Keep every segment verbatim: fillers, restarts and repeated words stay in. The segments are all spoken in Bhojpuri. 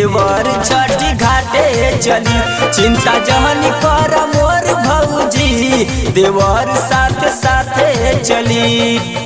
देवर छठी घाटे चली। चिंता जहनी कर मोर भौजी देवर साथ साथे चली।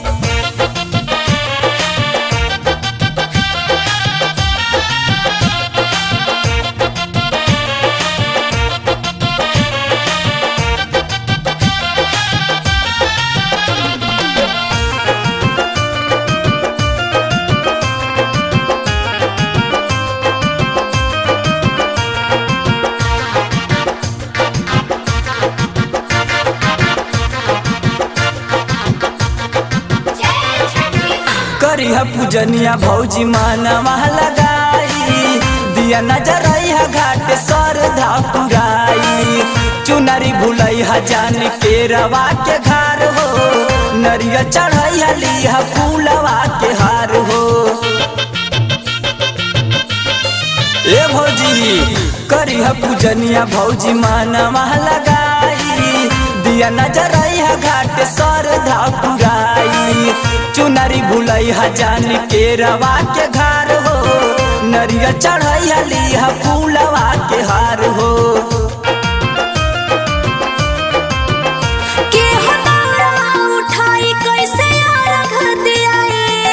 करिहा पूजनिया भौजी मानवा लगाई, दिया नजरइहा घाट सरधा पुराई। चुनरी भुलइहा जान के रवा के घर हो, नरिया चढ़इहा लिहा फूलवा के हार हो। ए भौजी करिहा पूजनिया भौजी मानवा लगाई, दिया नजरइहा घाट सरधा पुराई। चुनरी भुलइहा जान के रवा के घर हो, नरिया चढ़इहा लिहा फूलवा के हार हो। के हदारा उठाई कैसे अर्घ दियाई,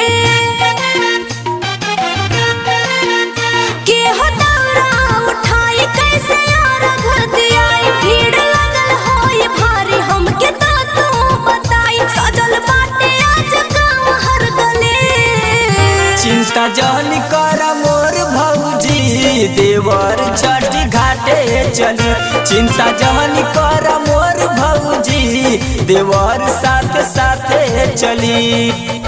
के हदारा उठाई कैसे अर्घ दियाई। भीड़ लगल होई भारी हमके तो तू बताई, सजल बाटे आज गाँव हर गले। चिंता जहन कर मोर भौजी देवर छठी घाटे चली। चिंता जहन कर मोर भौजी देवर साथ साथे चली।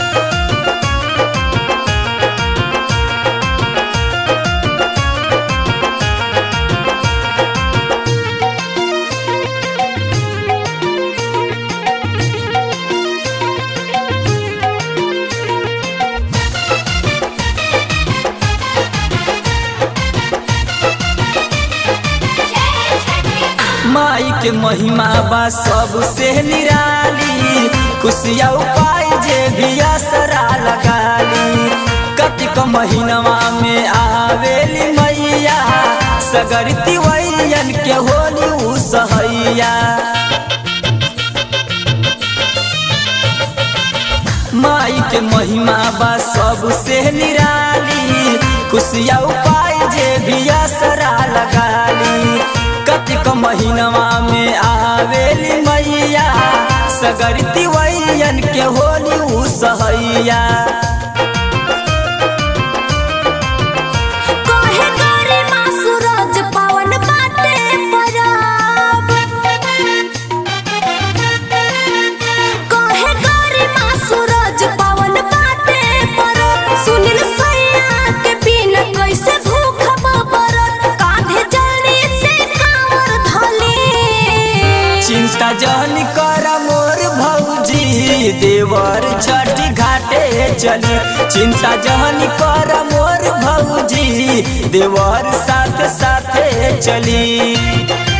माई के महिमा बा सबसे निराली, खुशिया उपाय जे भी असरा लगाली। कतिक महीनवा में आवेली मैया, सगरती वैयन के होली उ सहैया। माई के महिमा बा सबसे निराली, खुशिया उपाय जे भी असरा लगाली। कतिक महीनवा में आवेली मैया, सगरती वैयन के होली उ सहैया। कहे गरिमा सूरज पावन बाटे परब, कहे गरिमा सूरज पावन बाटे परब। सुनील सैया के बिन कैसे भूखब बरत, कांधे जल्दी से कांवर धली। चिंता जहन कर मोर भौजी देवर छठी घाटे चली। चिंता जहन कर मोर भौजी देवर साथ साथे चली।